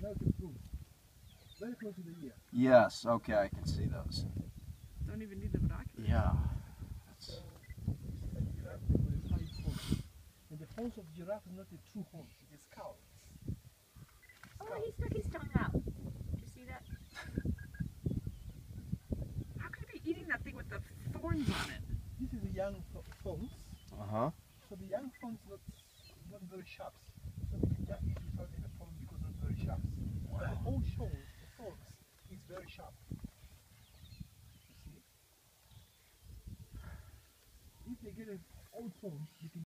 without the plume. Very close to the ear. Yes, okay, I can see those. Don't even need the binoculars. Yeah. That's... This is a giraffe with 5 horns. And the horns of giraffe is not the true horns, it is cow. Oh, he stuck his tongue out. Did you see that? How could he be eating that thing with the thorns on it? This is the young thorns. Uh-huh. So the young thorns not very sharp. So we can just easily find the thorns because not very sharp. Wow. But the old thorns is very sharp. You see? If they get an old thorns, you can